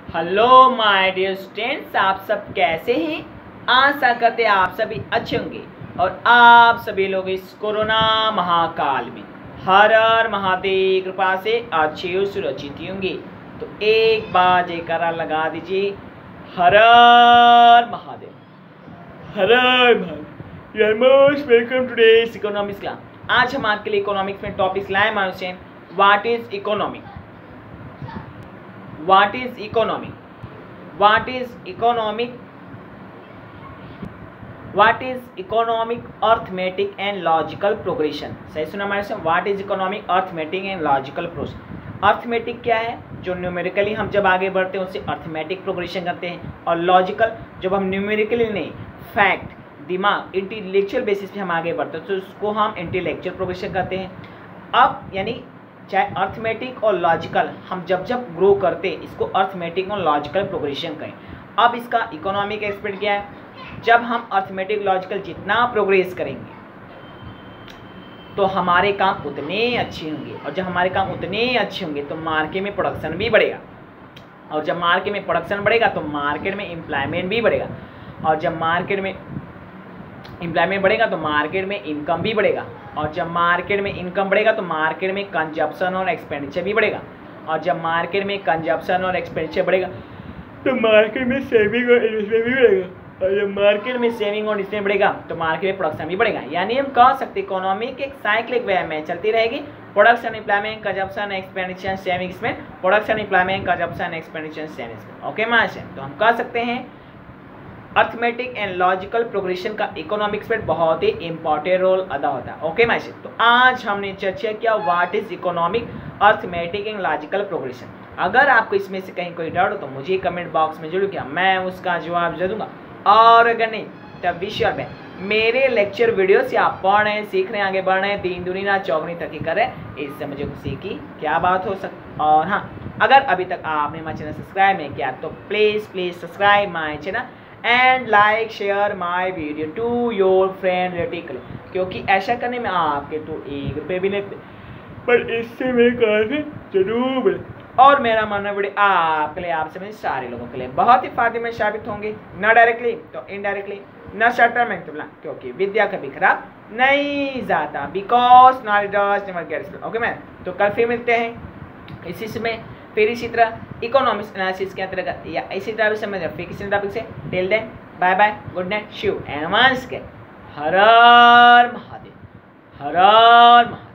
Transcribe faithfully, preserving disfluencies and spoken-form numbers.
Hello my dear students, आप सब कैसे हैं। आशा करते हैं आप सभी अच्छे होंगे और आप सभी लोग इस कोरोना महाकाल में हर हर महादेव कृपा से अच्छे और सुरक्षित होंगे। तो एक बार जयकारा लगा दीजिए, हर हर महादेव, हर हर Mahadev. You are most welcome today's economics class. आज हम आपके लिए इकोनॉमिक्स में टॉपिक्स लाए मानते हैं। What is economic, What is economic? What is economic? What is economic arithmetic and logical progression? सही सुना हमारे से। What is economic arithmetic and logical progression? Arithmetic क्या है? जो न्यूमेरिकली हम जब आगे बढ़ते हैं उससे अर्थमेटिक प्रोग्रेशन करते हैं, और लॉजिकल जब हम न्यूमेरिकली नहीं, फैक्ट, दिमाग, इंटेलेक्चुअल बेसिस पे हम आगे बढ़ते हैं तो उसको हम इंटेलेक्चुअल प्रोग्रेशन करते हैं। अब यानी चाहे अर्थमेटिक और लॉजिकल हम जब जब ग्रो करते हैं इसको अर्थमेटिक और लॉजिकल प्रोग्रेशन कहें। अब इसका इकोनॉमिक एस्पेक्ट क्या है? जब हम अर्थमेटिक लॉजिकल जितना प्रोग्रेस करेंगे तो हमारे काम उतने अच्छे होंगे, और जब हमारे काम उतने अच्छे होंगे तो मार्केट में प्रोडक्शन भी बढ़ेगा, और जब मार्केट में प्रोडक्शन बढ़ेगा तो मार्केट में एम्प्लॉयमेंट भी बढ़ेगा, और जब मार्केट में एम्प्लॉयमेंट बढ़ेगा तो मार्केट में इनकम भी बढ़ेगा, और जब मार्केट में इनकम बढ़ेगा तो मार्केट में कंजप्शन और एक्सपेंडिचर भी बढ़ेगा, और जब मार्केट में कंजप्शन और एक्सपेंडिचर बढ़ेगा तो मार्केट में सेविंग और इन्वेस्टमेंट भी बढ़ेगा, और जब मार्केट में सेविंग और इन्वेस्टमेंट बढ़ेगा तो मार्केट में प्रोडक्शन भी बढ़ेगा। यानी हम कह सकते इकोनॉमिक एक साइक्लिक वे में चलती रहेगी। Production, employment, consumption, expenditure, savings में production, employment, consumption, expenditure, savings में। ओके मास्टर, तो हम कह सकते हैं अर्थमेटिक एंड लॉजिकल प्रोग्रेशन का इकोनॉमिक्स में बहुत ही इंपॉर्टेंट रोल अदा होता है। ओके मास्टर, तो आज हमने चर्चा किया what is economic, arithmetic and logical progression. अगर आपको इसमें से कहीं कोई डाउट हो तो मुझे कमेंट बॉक्स में जरूर किया, मैं उसका जवाब जरूर दूंगा। और अगर नहीं तब भी श्योर में मेरे लेक्चर वीडियो से आप पढ़ रहे हैं, सीख रहे हैं, आगे बढ़ रहे हैं, तीन दुनी ना चौगनी तरक्की कर रहे हैं, इससे मुझे खुशी की क्या बात हो सकती। और हाँ, अगर अभी तक आपने हमारा चैनल सब्सक्राइब नहीं किया तो please please subscribe my channel and like share my video to your friend relative, क्योंकि ऐसा करने में आपके तो एक रुपये भी नहीं, पर इससे मेरे कारण जरूर मिले, और मेरा मानना वीडियो आपके लिए, आप सभी सारे लोगों के लिए बहुत ही फायदेमंद साबित होंगे, न डायरेक्टली तो इनडायरेक्टली, न शॉर्ट टर्म में तो प्लान, क्योंकि विद्या कभी खराब नहीं जाता, because knowledge does never gets. Okay ma'am, तो कल फिर मिलते हैं इसी समय, फिर इसी तरह इकोनॉमिक्स एनालिसिस के अंतर्गत या इसी तरह से समझ फिर किसी टॉपिक से। Till then bye bye, good night, Shiv and once के हर हर महादेव, हर हर महादेव।